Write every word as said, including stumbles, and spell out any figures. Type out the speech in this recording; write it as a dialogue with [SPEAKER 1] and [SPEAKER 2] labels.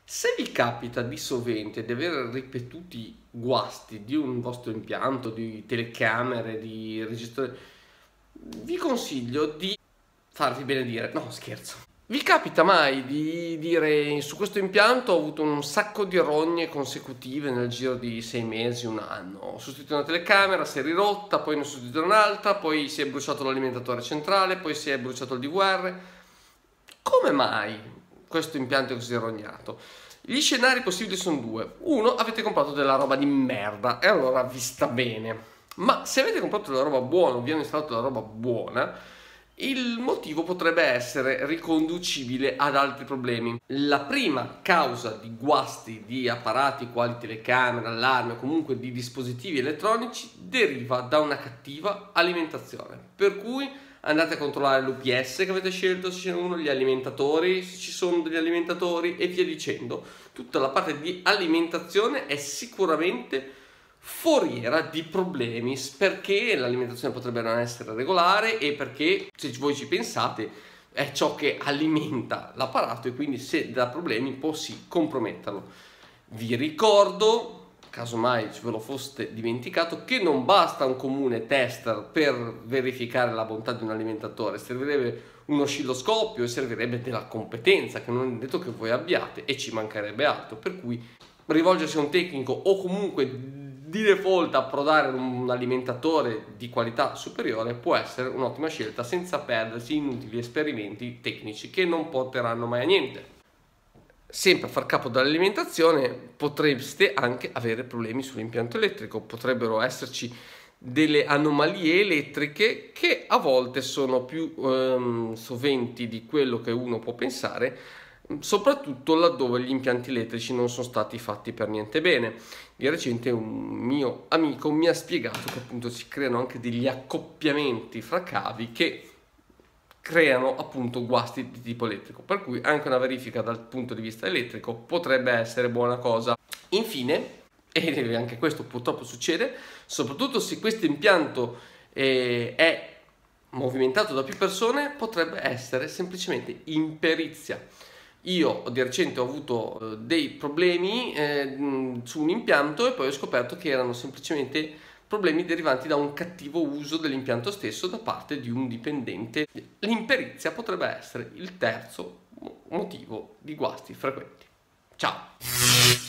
[SPEAKER 1] Se vi capita di sovente di avere ripetuti guasti di un vostro impianto, di telecamere, di registri, vi consiglio di farvi benedire. No, scherzo. Vi capita mai di dire su questo impianto ho avuto un sacco di rogne consecutive nel giro di sei mesi, un anno? Ho sostituito una telecamera, si è rirotta, poi ne ho sostituito un'altra, poi si è bruciato l'alimentatore centrale, poi si è bruciato il D V R. Come mai questo impianto è così rognato? Gli scenari possibili sono due. Uno, avete comprato della roba di merda e allora vi sta bene. Ma se avete comprato della roba buona o vi hanno installato della roba buona, il motivo potrebbe essere riconducibile ad altri problemi. La prima causa di guasti di apparati quali telecamere, allarme o comunque di dispositivi elettronici deriva da una cattiva alimentazione. Per cui andate a controllare l'U P S che avete scelto, se c'è uno, gli alimentatori, se ci sono degli alimentatori e via dicendo. Tutta la parte di alimentazione è sicuramente foriera di problemi, perché l'alimentazione potrebbe non essere regolare e perché, se voi ci pensate, è ciò che alimenta l'apparato e quindi se dà problemi può sì comprometterlo. Vi ricordo, casomai ve lo foste dimenticato, che non basta un comune tester per verificare la bontà di un alimentatore, servirebbe un oscilloscopio e servirebbe della competenza che non è detto che voi abbiate e ci mancherebbe altro, per cui rivolgersi a un tecnico o comunque di default approdare un alimentatore di qualità superiore può essere un'ottima scelta senza perdersi in inutili esperimenti tecnici che non porteranno mai a niente. Sempre a far capo dall'alimentazione potreste anche avere problemi sull'impianto elettrico, potrebbero esserci delle anomalie elettriche che a volte sono più ehm, soventi di quello che uno può pensare, soprattutto laddove gli impianti elettrici non sono stati fatti per niente bene. Di recente un mio amico mi ha spiegato che appunto si creano anche degli accoppiamenti fra cavi che creano appunto guasti di tipo elettrico, per cui anche una verifica dal punto di vista elettrico potrebbe essere buona cosa. Infine, e anche questo purtroppo succede, soprattutto se questo impianto eh, è movimentato da più persone, potrebbe essere semplicemente imperizia. Io di recente ho avuto eh, dei problemi eh, su un impianto e poi ho scoperto che erano semplicemente problemi derivanti da un cattivo uso dell'impianto stesso da parte di un dipendente. L'imperizia potrebbe essere il terzo motivo di guasti frequenti. Ciao!